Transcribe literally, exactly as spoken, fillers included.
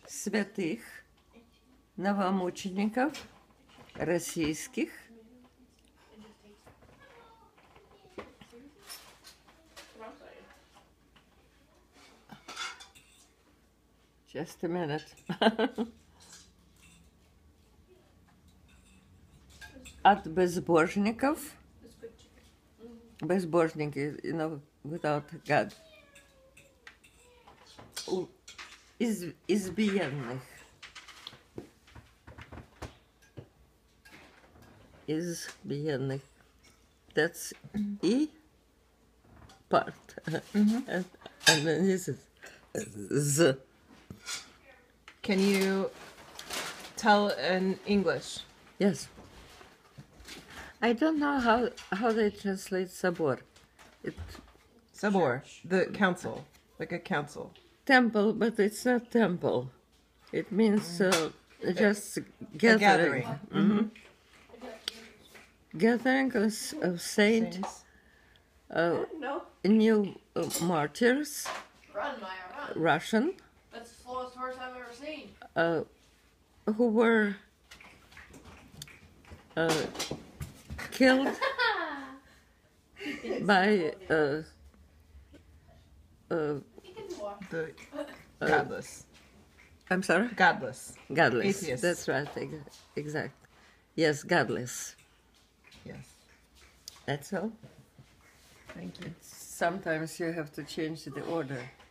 святых, новомучеников, российских, just a minute, от безбожников, безбожники, you know, without God, у из, избиенных, избиенных, that's E part, mm-hmm. and, and then this is Z. Can you tell in English? Yes. I don't know how, how they translate sabor. It, Sabor, the council, like a council. temple, but it's not temple. It means uh, just gathering. gathering. Mm-hmm. Gathering of, of saint, Saints. uh, new uh, martyrs, Run, Maya, run. Russian, That's the slowest horse I've ever seen. uh, who were uh, killed by uh, uh, The godless. I'm sorry? Godless. Godless. Atheists. That's right. ex- Exact. Yes, godless. Yes. That's all. Thank you. Sometimes you have to change the order.